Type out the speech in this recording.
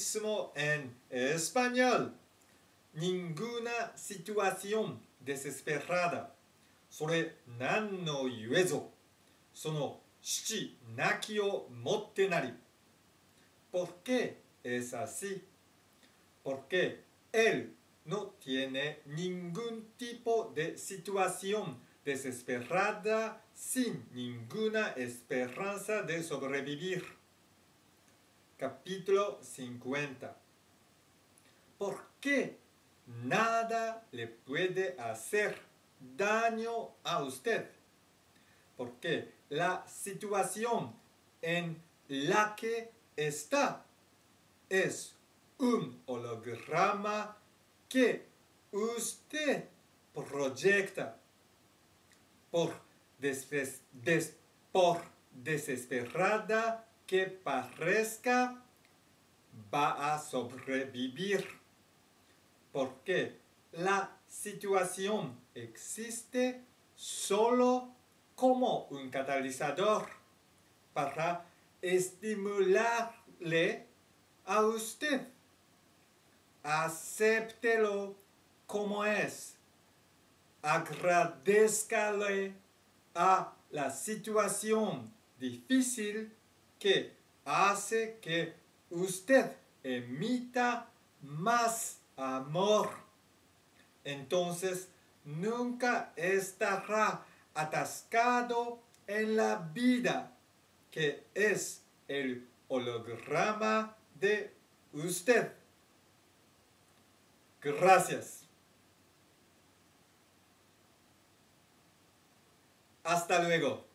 mismo en español. Ninguna situación desesperada. それ何のゆえぞ。その父なきをもってなり。¿Por qué es así? Porque él no tiene ningún tipo de situación desesperada sin ninguna esperanza de sobrevivir. Capítulo 50. ¿Por qué nada le puede hacer daño a usted? Porque la situación en la que está es un holograma que usted proyecta. Por desesperada que parezca, va a sobrevivir. Porque la situación existe solo como un catalizador para estimularle a usted. Acéptelo como es. Agradézcale a la situación difícil que hace que usted emita más amor. Entonces nunca estará atascado en la vida que es el holograma de usted. Gracias. Hasta luego.